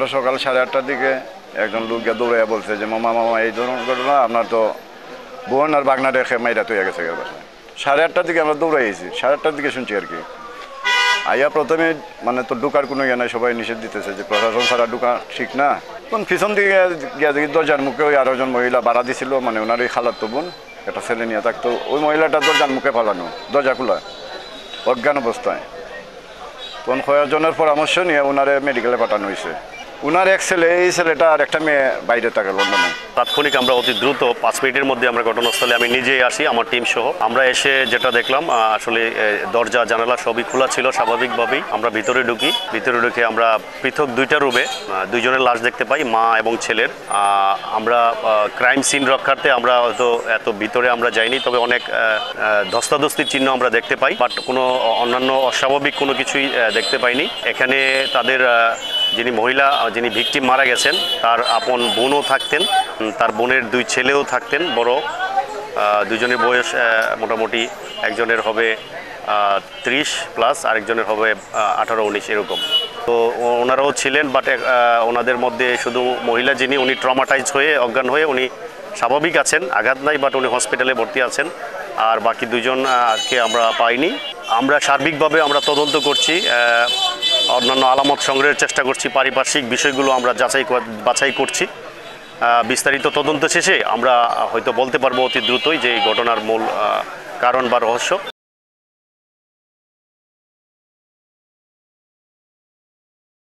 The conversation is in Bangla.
আমরা সকাল 8:30টার দিকে একজন লোক গিয়ে দৌড়াইয়া বলছে যে মামা এই ধরনের ঘটনা, আপনার তো বোন আর বাগনা রেখে মাইরা তৈরি গেছে বাসায়। 8:30টার দিকে আমরা দৌড়াইছি, 8:30টার দিকে শুনছি আর কি। আইয়া প্রথমে মানে তো ঢুকার কোনো ইয়ে নাই, সবাই নিষেধ দিতেছে যে প্রশাসন ছাড়া ঢুকা ঠিক না। কোন পিছন দিকে গিয়া দেখি দরজার মুখে ওই আরো জন মহিলা ভাড়া দিছিল, মানে ওনার ওই খালাতো বোন একটা ছেলে নিয়ে থাকতো। ওই মহিলাটা দরজার মুখে ফালানো, দরজা খোলা, অজ্ঞান অবস্থায়। তখন কয়েকজনের পরামর্শ নিয়ে ওনারে মেডিকেলে পাঠানো হয়েছে। উনার এক ছেলে, এই ছেলেটা আর একটা মেয়ে বাইরে থাকে লন্ডনে। তাৎক্ষণিক আমরা অতি দ্রুত 5 মিনিটের মধ্যে আমরা ঘটনাস্থলে আমি নিজেই আসি, আমার টিম সহ। আমরা এসে যেটা দেখলাম আসলে দরজা জানালা সবই খোলা ছিল স্বাভাবিকভাবেই। আমরা ভিতরে ঢুকে আমরা পৃথক 2টা রুমে 2 জনের লাশ দেখতে পাই, মা এবং ছেলের। আমরা ক্রাইম সিন রক্ষার্থে আমরা হয়তো এত ভিতরে আমরা যাইনি, তবে অনেক ধস্তাধস্তির চিহ্ন আমরা দেখতে পাই, বাট কোনো অন্যান্য অস্বাভাবিক কোনো কিছুই দেখতে পাইনি। এখানে তাদের যিনি ভিকটিম মারা গেছেন তার আপন বোনও থাকতেন, তার বোনের 2 ছেলেও থাকতেন বড়। 2 জনের বয়স মোটামুটি একজনের হবে 30+, আরেকজনের হবে 18-19 এরকম। তো ওনারাও ছিলেন, বাট ওনাদের মধ্যে শুধু মহিলা যিনি, উনি ট্রমাটাইজ হয়ে অজ্ঞান হয়ে উনি স্বাভাবিক আছেন, আঘাত নাই, বাট উনি হসপিটালে ভর্তি আছেন। আর বাকি 2 জনকে আমরা পাইনি। আমরা সার্বিকভাবে আমরা তদন্ত করছি, অন্যান্য আলামত সংগ্রহের চেষ্টা করছি, পারিপার্শ্বিক বিষয়গুলো আমরা বাছাই করছি। বিস্তারিত তদন্ত শেষে আমরা হয়তো বলতে পারবো অতি দ্রুতই যে এই ঘটনার মূল কারণ বা রহস্য।